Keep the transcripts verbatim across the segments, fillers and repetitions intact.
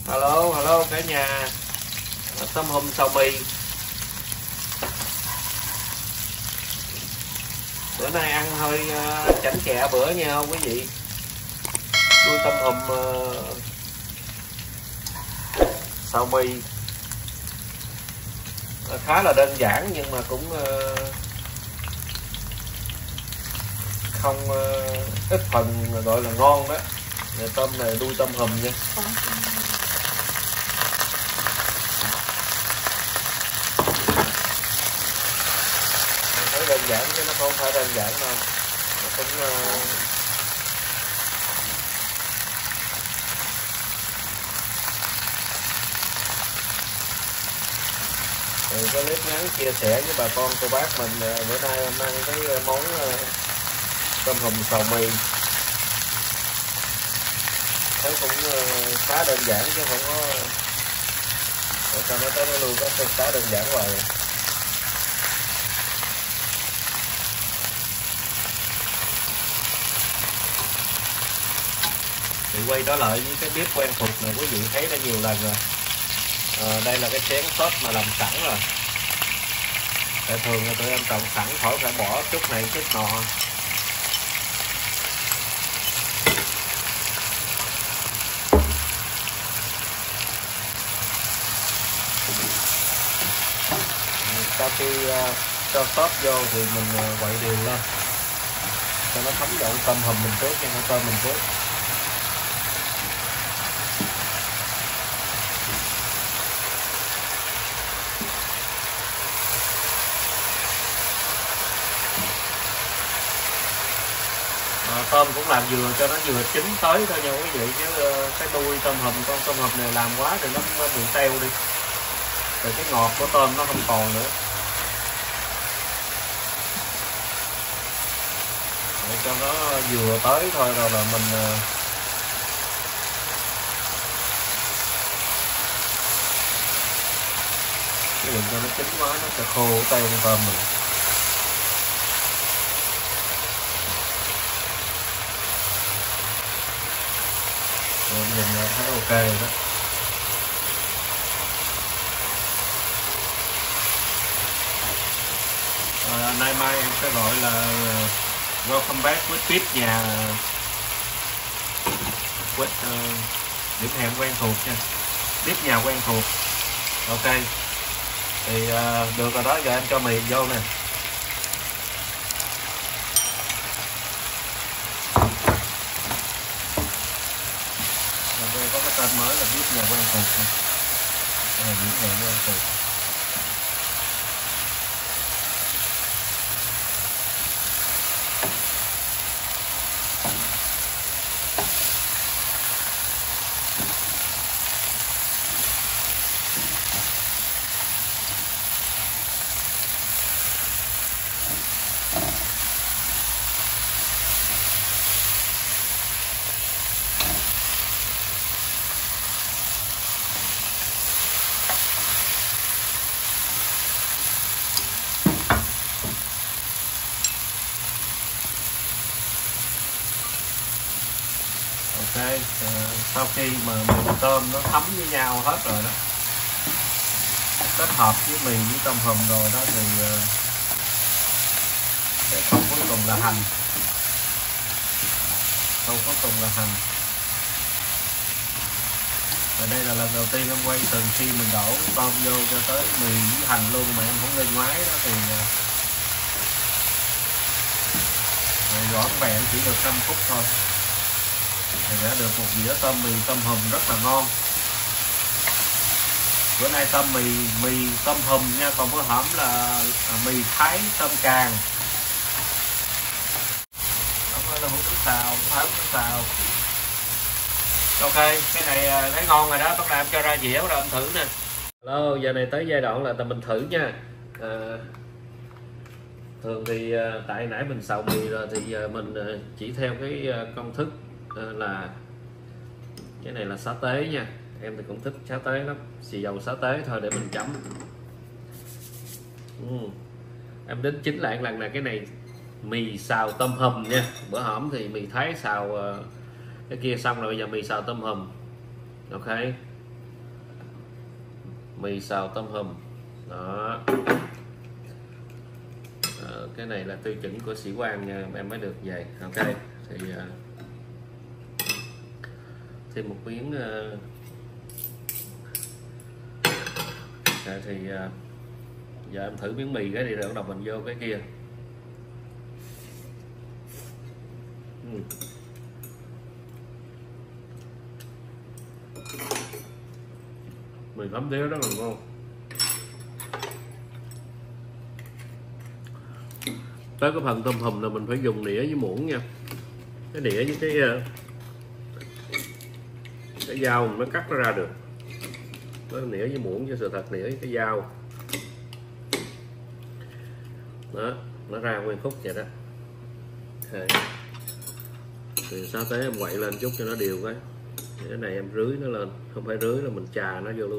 Hello, hello cả nhà. Tôm hùm xào mì. Bữa nay ăn hơi uh, chảnh chẹ bữa nha quý vị. Đuôi tôm hùm uh, xào mì uh, khá là đơn giản nhưng mà cũng uh, không uh, ít phần gọi là ngon đó. Này, tôm này đuôi tôm hùm nha. Đơn giản chứ nó không phải đơn giản đâu, nó cũng uh... thì có clip ngắn chia sẻ với bà con cô bác mình uh, bữa nay em ăn cái món uh, tôm hùm xào mì. Thấy cũng uh, khá đơn giản chứ không có uh... sao nó tới nó luôn có khá đơn giản hoài. Thì quay trở lại với cái bếp quen thuộc này, quý vị thấy đã nhiều lần rồi. À, đây là cái chén sốt mà làm sẵn rồi. Tại thường là tụi em trồng sẵn khỏi phải bỏ chút này chút nọ. Sau khi uh, cho sốt vô thì mình uh, quậy đều lên cho nó thấm đậm tôm hùm mình trước nha, con tôm mình trước. À, tôm cũng làm vừa cho nó vừa chín tới thôi nha quý vị, chứ uh, cái đuôi tôm hùm, con tôm hùm này làm quá thì nó, nó bị teo đi, rồi cái ngọt của tôm nó không còn nữa. Để cho nó vừa tới thôi rồi là mình uh, cái đừng cho nó chín quá nó sẽ khô tay con tôm mình. Rồi nhìn thấy ok rồi đó. À, nay mai em sẽ gọi là uh, welcome back with tiếp nhà with uh, điểm hẹn quen thuộc nha, tiếp nhà quen thuộc. Ok thì uh, được rồi đó, giờ em cho mì vô nè. Đây có cái tên mới là tiếp nhà quen thuộc nè. Đây là điểm hẹn quen thuộc. Ok, à, sau khi mà mì tôm nó thấm với nhau hết rồi đó, kết hợp với mì với tôm hùm rồi đó thì uh, cái khâu cuối cùng là hành. Khâu cuối cùng là hành. Và đây là lần đầu tiên em quay từ khi mình đổ tôm vô cho tới mì với hành luôn mà em không lên máy đó thì uh, gõ vẹn chỉ được năm phút thôi. Thì đã được một dĩa tôm mì tôm hùm rất là ngon. Bữa nay tôm mì mì tôm hùm nha, còn bữa hổm là mì thái tôm càng. Không phải là hút nước xào, không phải hút nước xào. Ok, cái này thấy ngon rồi đó, bắt đầu em cho ra dĩa rồi em thử nè. Hello, giờ này tới giai đoạn là tụi mình thử nha. À, thường thì tại nãy mình xào mì rồi thì mình chỉ theo cái công thức là cái này là xá tế nha, em thì cũng thích xá tế lắm, xì dầu xá tế thôi để mình chấm. ừ. Em đến chính lại lần này cái này mì xào tôm hùm nha, bữa hổm thì mì thái xào cái kia xong rồi, bây giờ mì xào tôm hùm. Ok, mì xào tôm hùm đó. À, cái này là tiêu chuẩn của sĩ quan nha, em mới được vậy. Ok thì uh, thêm một miếng uh, à, thì uh, giờ em thử miếng mì cái đi rồi bắt đầu mình vô cái kia. uhm. Mì thấm thía rất là ngon. Tới cái phần tôm hùm là mình phải dùng đĩa với muỗng nha. Cái đĩa với cái cái dao mình mới cắt nó ra được. Nó đĩa với muỗng cho sự thật, đĩa với cái dao đó, nó ra nguyên khúc vậy đó. Okay. Thì sau tới em quậy lên chút cho nó đều cái. Cái này em rưới nó lên, không phải rưới là mình chà nó vô luôn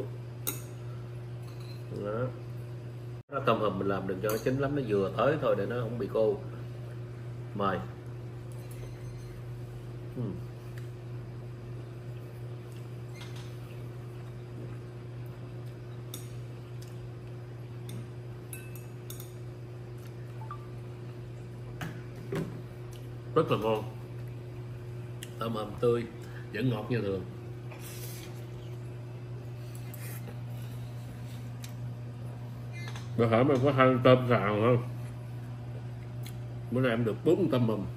đó. Nó tôm hùm mình làm đừng cho nó chín lắm, nó vừa tới thôi để nó không bị khô. Mời. uhm. Rất là ngon, tôm hùm tươi vẫn ngọt như thường. Bữa hỏi mình có hai tôm xào không? Bữa nay em được bốn tôm hùm.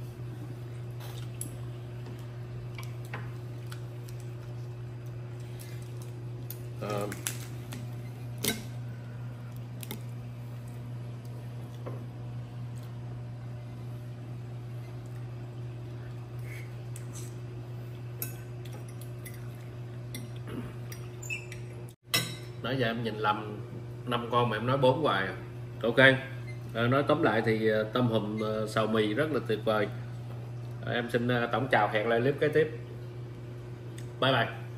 À, nãy giờ em nhìn lầm năm con mà em nói bốn hoài à. Ok à, nói tóm lại thì tôm hùm xào mì rất là tuyệt vời. À, em xin tổng chào, hẹn lại clip kế tiếp. Bye bye.